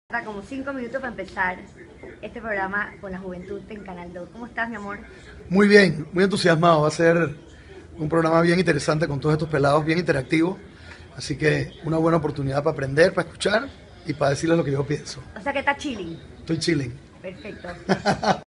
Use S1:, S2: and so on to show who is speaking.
S1: Falta como 5 minutos para empezar este programa con la juventud en Canal 2. ¿Cómo estás, mi amor?
S2: Muy bien, muy entusiasmado. Va a ser un programa bien interesante con todos estos pelados, bien interactivo. Así que una buena oportunidad para aprender, para escuchar y para decirles lo que yo pienso.
S1: O sea que está chilling.
S2: Estoy chilling.
S1: Perfecto.